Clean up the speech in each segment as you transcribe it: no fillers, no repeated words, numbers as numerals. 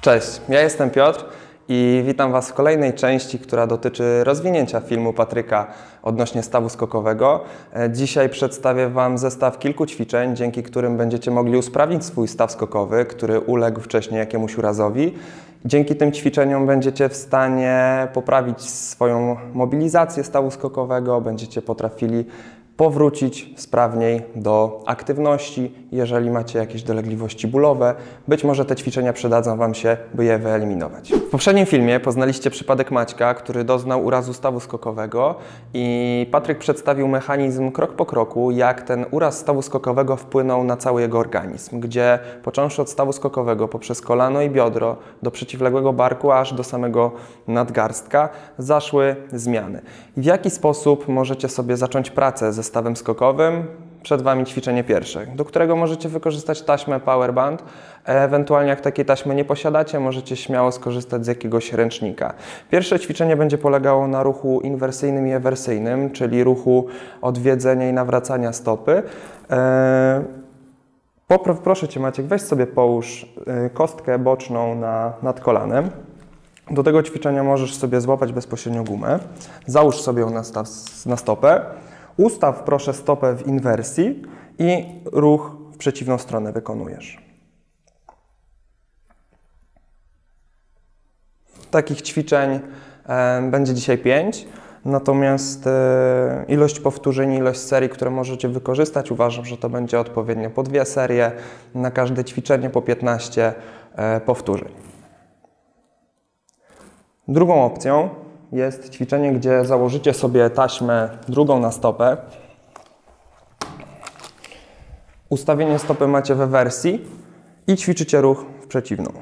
Cześć, ja jestem Piotr i witam Was w kolejnej części, która dotyczy rozwinięcia filmu Patryka odnośnie stawu skokowego. Dzisiaj przedstawię Wam zestaw kilku ćwiczeń, dzięki którym będziecie mogli usprawnić swój staw skokowy, który uległ wcześniej jakiemuś urazowi. Dzięki tym ćwiczeniom będziecie w stanie poprawić swoją mobilizację stawu skokowego, będziecie potrafili powrócić sprawniej do aktywności, jeżeli macie jakieś dolegliwości bólowe. Być może te ćwiczenia przydadzą Wam się, by je wyeliminować. W poprzednim filmie poznaliście przypadek Maćka, który doznał urazu stawu skokowego i Patryk przedstawił mechanizm krok po kroku, jak ten uraz stawu skokowego wpłynął na cały jego organizm, gdzie począwszy od stawu skokowego poprzez kolano i biodro do przeciwległego barku, aż do samego nadgarstka zaszły zmiany. I w jaki sposób możecie sobie zacząć pracę ze stawem skokowym? Przed Wami ćwiczenie pierwsze, do którego możecie wykorzystać taśmę Powerband. Ewentualnie jak takiej taśmy nie posiadacie, możecie śmiało skorzystać z jakiegoś ręcznika. Pierwsze ćwiczenie będzie polegało na ruchu inwersyjnym i ewersyjnym, czyli ruchu odwiedzenia i nawracania stopy. Proszę Cię, Maciek, weź sobie połóż kostkę boczną nad kolanem. Do tego ćwiczenia możesz sobie złapać bezpośrednio gumę. Załóż sobie ją na stopę. Ustaw proszę stopę w inwersji i ruch w przeciwną stronę wykonujesz. Takich ćwiczeń będzie dzisiaj 5, natomiast ilość powtórzeń, ilość serii, które możecie wykorzystać, uważam, że to będzie odpowiednio po 2 serie, na każde ćwiczenie po 15 powtórzeń. Drugą opcją jest ćwiczenie, gdzie założycie sobie taśmę drugą na stopę. Ustawienie stopy macie we wersji i ćwiczycie ruch w przeciwną.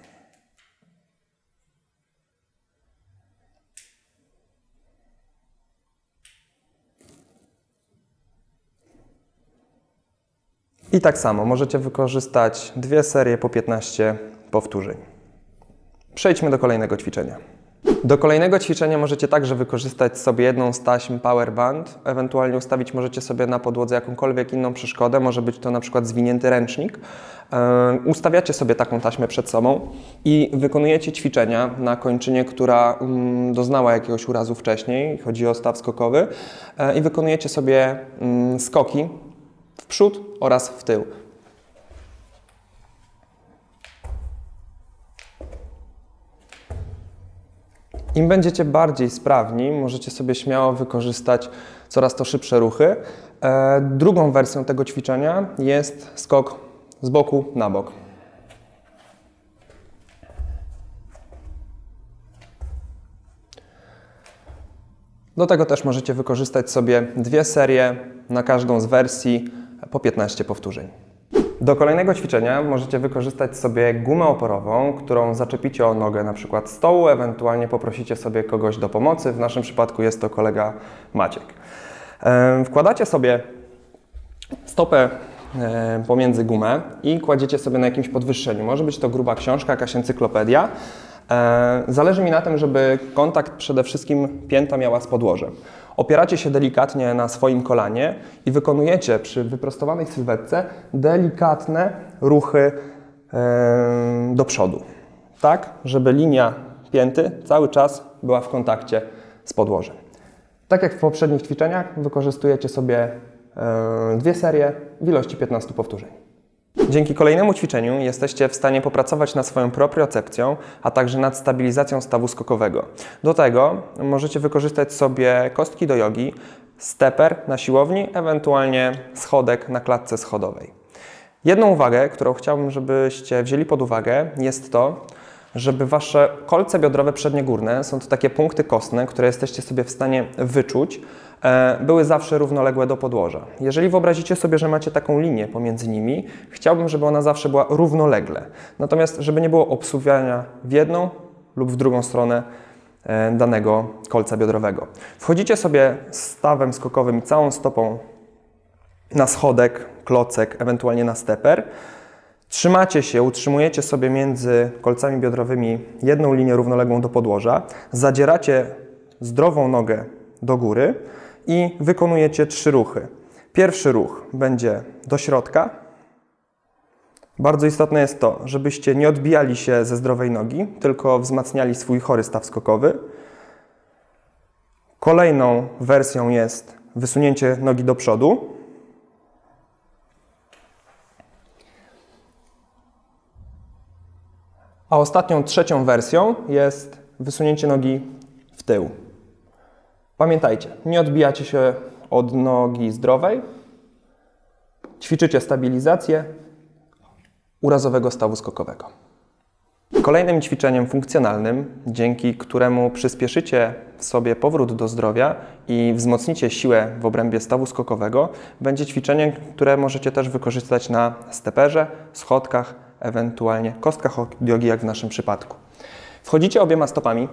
I tak samo możecie wykorzystać 2 serie po 15 powtórzeń. Przejdźmy do kolejnego ćwiczenia. Do kolejnego ćwiczenia możecie także wykorzystać sobie jedną z taśm Powerband, ewentualnie ustawić możecie sobie na podłodze jakąkolwiek inną przeszkodę, może być to na przykład zwinięty ręcznik. Ustawiacie sobie taką taśmę przed sobą i wykonujecie ćwiczenia na kończynie, która doznała jakiegoś urazu wcześniej, chodzi o staw skokowy, i wykonujecie sobie skoki w przód oraz w tył. Im będziecie bardziej sprawni, możecie sobie śmiało wykorzystać coraz to szybsze ruchy. Drugą wersją tego ćwiczenia jest skok z boku na bok. Do tego też możecie wykorzystać sobie 2 serie na każdą z wersji po 15 powtórzeń. Do kolejnego ćwiczenia możecie wykorzystać sobie gumę oporową, którą zaczepicie o nogę na przykład stołu, ewentualnie poprosicie sobie kogoś do pomocy. W naszym przypadku jest to kolega Maciek. Wkładacie sobie stopę pomiędzy gumę i kładziecie sobie na jakimś podwyższeniu. Może być to gruba książka, jakaś encyklopedia. Zależy mi na tym, żeby kontakt przede wszystkim pięta miała z podłożem. Opieracie się delikatnie na swoim kolanie i wykonujecie przy wyprostowanej sylwetce delikatne ruchy do przodu. Tak, żeby linia pięty cały czas była w kontakcie z podłożem. Tak jak w poprzednich ćwiczeniach wykorzystujecie sobie 2 serie w ilości 15 powtórzeń. Dzięki kolejnemu ćwiczeniu jesteście w stanie popracować nad swoją propriocepcją, a także nad stabilizacją stawu skokowego. Do tego możecie wykorzystać sobie kostki do jogi, steper na siłowni, ewentualnie schodek na klatce schodowej. Jedną uwagę, którą chciałbym, żebyście wzięli pod uwagę, jest to, żeby Wasze kolce biodrowe przednie górne, są to takie punkty kostne, które jesteście sobie w stanie wyczuć, były zawsze równoległe do podłoża. Jeżeli wyobrazicie sobie, że macie taką linię pomiędzy nimi, chciałbym, żeby ona zawsze była równolegle. Natomiast, żeby nie było obsuwania w jedną lub w drugą stronę danego kolca biodrowego. Wchodzicie sobie stawem skokowym i całą stopą na schodek, klocek, ewentualnie na steper. Trzymacie się, utrzymujecie sobie między kolcami biodrowymi jedną linię równoległą do podłoża, zadzieracie zdrową nogę do góry i wykonujecie 3 ruchy. Pierwszy ruch będzie do środka, Bardzo istotne jest to, żebyście nie odbijali się ze zdrowej nogi, tylko wzmacniali swój chory staw skokowy. Kolejną wersją jest wysunięcie nogi do przodu. A ostatnią, trzecią wersją jest wysunięcie nogi w tył. Pamiętajcie, nie odbijacie się od nogi zdrowej. Ćwiczycie stabilizację urazowego stawu skokowego. Kolejnym ćwiczeniem funkcjonalnym, dzięki któremu przyspieszycie sobie powrót do zdrowia i wzmocnicie siłę w obrębie stawu skokowego, będzie ćwiczenie, które możecie też wykorzystać na steperze, schodkach, ewentualnie kostkach od jogi, jak w naszym przypadku. Wchodzicie obiema stopami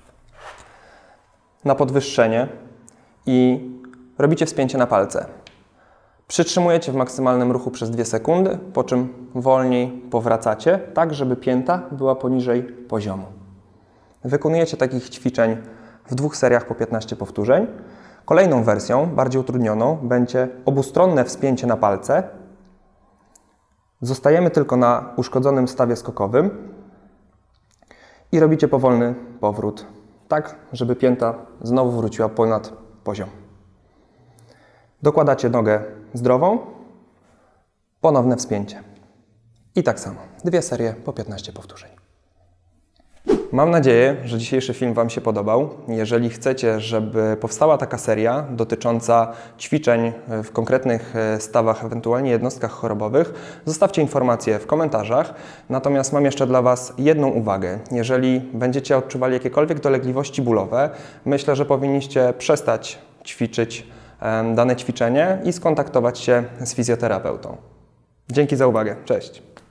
na podwyższenie i robicie wspięcie na palce. Przytrzymujecie w maksymalnym ruchu przez 2 sekundy, po czym wolniej powracacie, tak żeby pięta była poniżej poziomu. Wykonujecie takich ćwiczeń w 2 seriach po 15 powtórzeń. Kolejną wersją, bardziej utrudnioną, będzie obustronne wspięcie na palce. Zostajemy tylko na uszkodzonym stawie skokowym i robicie powolny powrót, tak żeby pięta znowu wróciła ponad poziom. Dokładacie nogę zdrową, ponowne wspięcie. I tak samo, 2 serie po 15 powtórzeń. Mam nadzieję, że dzisiejszy film Wam się podobał. Jeżeli chcecie, żeby powstała taka seria dotycząca ćwiczeń w konkretnych stawach, ewentualnie jednostkach chorobowych, zostawcie informacje w komentarzach. Natomiast mam jeszcze dla Was jedną uwagę. Jeżeli będziecie odczuwali jakiekolwiek dolegliwości bólowe, myślę, że powinniście przestać ćwiczyć dane ćwiczenie i skontaktować się z fizjoterapeutą. Dzięki za uwagę. Cześć!